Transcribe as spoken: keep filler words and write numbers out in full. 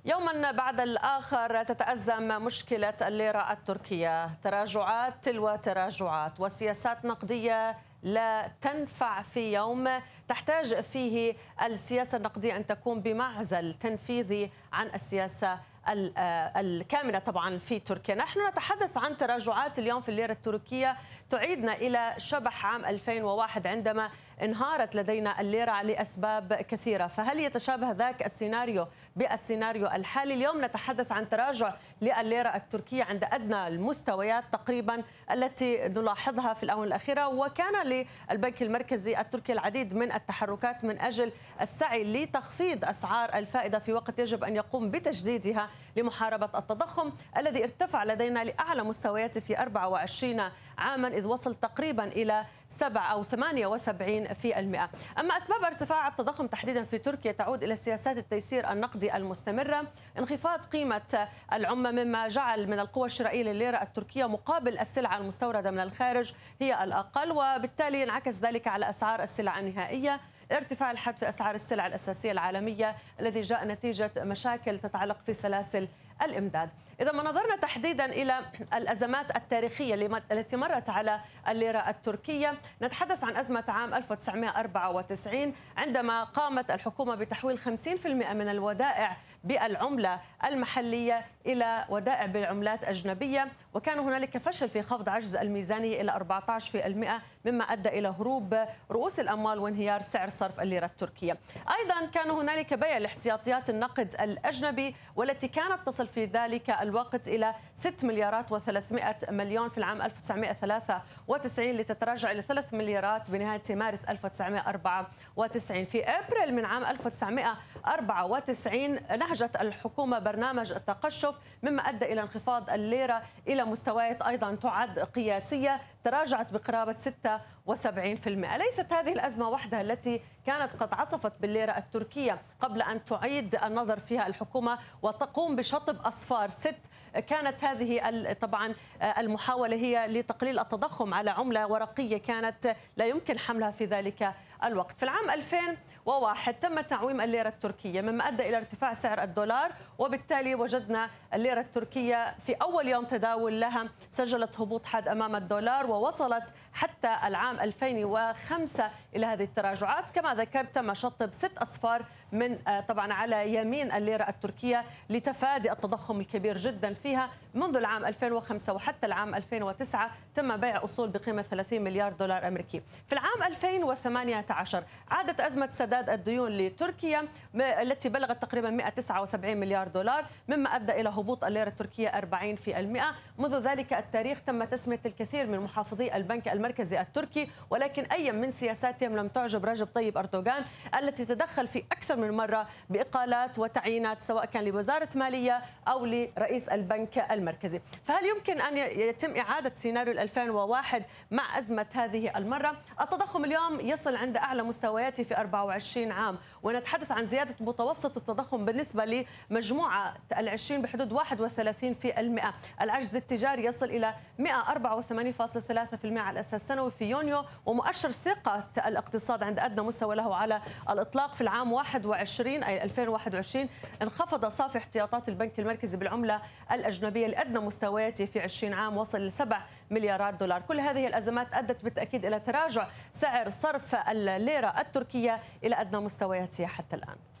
يوما بعد الآخر تتأزم مشكلة الليرة التركية، تراجعات تلو تراجعات وسياسات نقدية لا تنفع في يوم تحتاج فيه السياسة النقدية أن تكون بمعزل تنفيذي عن السياسة الكامنة طبعا في تركيا. نحن نتحدث عن تراجعات اليوم في الليرة التركية تعيدنا إلى شبح عام ألفين وواحد عندما انهارت لدينا الليرة لأسباب كثيرة. فهل يتشابه ذاك السيناريو بالسيناريو الحالي؟ اليوم نتحدث عن تراجع للليرة التركية عند أدنى المستويات تقريبا التي نلاحظها في الآونة الأخيرة، وكان للبنك المركزي التركي العديد من التحركات من أجل السعي لتخفيض أسعار الفائدة في وقت يجب أن يقوم بتجديدها لمحاربة التضخم الذي ارتفع لدينا لأعلى مستوياته في أربعة وعشرين عاما، إذ وصل تقريبا إلى سبعة أو ثمانية وسبعين في المئة. أما أسباب ارتفاع التضخم تحديدا في تركيا تعود إلى سياسات التيسير النقدي المستمرة، انخفاض قيمة العملة مما جعل من القوة الشرائية للليرة التركية مقابل السلع المستوردة من الخارج هي الأقل، وبالتالي انعكس ذلك على أسعار السلع النهائية. ارتفاع الحد في أسعار السلع الأساسية العالمية الذي جاء نتيجة مشاكل تتعلق في سلاسل الإمداد. إذا ما نظرنا تحديدا إلى الأزمات التاريخية التي مرت على الليرة التركية، نتحدث عن أزمة عام ألف وتسعمئة وأربعة وتسعين عندما قامت الحكومة بتحويل خمسين بالمئة من الودائع بالعملة المحلية إلى ودائع بالعملات أجنبية، وكان هنالك فشل في خفض عجز الميزانية إلى أربعة عشر بالمئة مما أدى إلى هروب رؤوس الأموال وانهيار سعر صرف الليرة التركية. أيضا كان هنالك بيع لاحتياطيات النقد الأجنبي والتي كانت تصل في ذلك الوقت إلى ستة مليارات وثلاثمئة مليون في العام ألف وتسعمئة وثلاثة وتسعين لتتراجع إلى ثلاثة مليارات بنهاية مارس ألف وتسعمئة وأربعة وتسعين. في أبريل من عام ألف وتسعمئة وأربعة وتسعين نهجت الحكومة برنامج التقشف مما أدى إلى انخفاض الليرة إلى مستويات أيضا تعد قياسية، تراجعت بقرابة ستة وسبعين بالمئة. ليست هذه الأزمة وحدها التي كانت قد عصفت بالليرة التركية قبل أن تعيد النظر فيها الحكومة وتقوم بشطب أصفار ست. كانت هذه طبعا المحاولة هي لتقليل التضخم على عملة ورقية كانت لا يمكن حملها في ذلك الوقت. في العام ألفين وواحد تم تعويم الليرة التركية مما أدى إلى ارتفاع سعر الدولار، وبالتالي وجدنا الليرة التركية في أول يوم تداول لها سجلت هبوط حاد أمام الدولار، ووصلت حتى العام ألفين وخمسة إلى هذه التراجعات. كما ذكرت تم شطب ست أصفار من طبعا على يمين الليرة التركية لتفادي التضخم الكبير جدا فيها. منذ العام ألفين وخمسة وحتى العام ألفين وتسعة تم بيع أصول بقيمة ثلاثين مليار دولار أمريكي. في العام ألفين وثمانية عشر عادت أزمة سداد الديون لتركيا التي بلغت تقريبا مئة وتسعة وسبعين مليار دولار مما أدى إلى هبوط الليرة التركية أربعين بالمئة. منذ ذلك التاريخ تم تسمية الكثير من محافظي البنك المركزي التركي، ولكن أي من سياساتهم لم تعجب رجب طيب أردوغان التي تدخل في أكثر من مرة بإقالات وتعيينات سواء كان لوزارة مالية أو لرئيس البنك المركزي. فهل يمكن أن يتم إعادة سيناريو ألفين وواحد مع أزمة هذه المرة؟ التضخم اليوم يصل عند أعلى مستوياته في أربعة وعشرين عام، ونتحدث عن زيادة متوسط التضخم بالنسبة لمجموعة العشرين بحدود واحد وثلاثين بالمئة. العجز التجاري يصل إلى مئة وأربعة وثمانين فاصلة ثلاثة بالمئة على الأساس السنوي في يونيو، ومؤشر ثقة الاقتصاد عند أدنى مستوى له على الإطلاق. في العام واحد وعشرين أي ألفين وواحد وعشرين انخفض صافي احتياطات البنك المركزي بالعملة الأجنبية لأدنى مستوياته في عشرين عام وصل لسبع مليارات دولار. كل هذه الأزمات أدت بالتأكيد إلى تراجع سعر صرف الليرة التركية إلى أدنى مستوياتها حتى الآن.